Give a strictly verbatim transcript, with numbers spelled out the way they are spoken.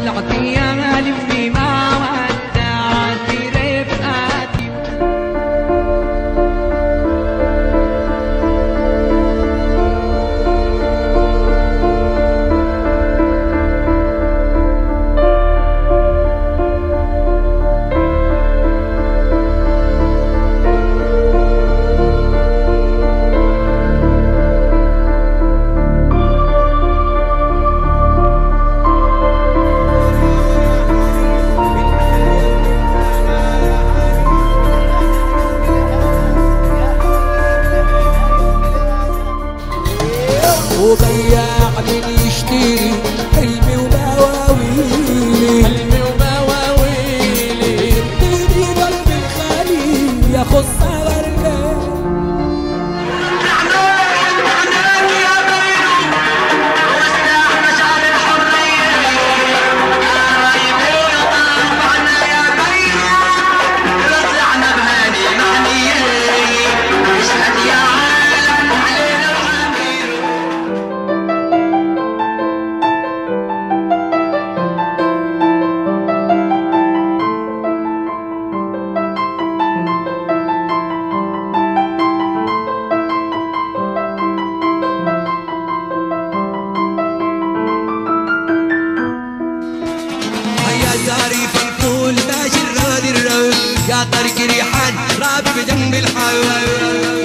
طلعتي يا لفي ما ودعتي رفقاتي. وبياع من يشتري حلمي ومواويلي، حلمي ومواويلي، يديني قلب الخليل ياخد ثغرنا. داري في الطول ماشي الراد الروي يا طريق ريحان رابي بجنب الحوا.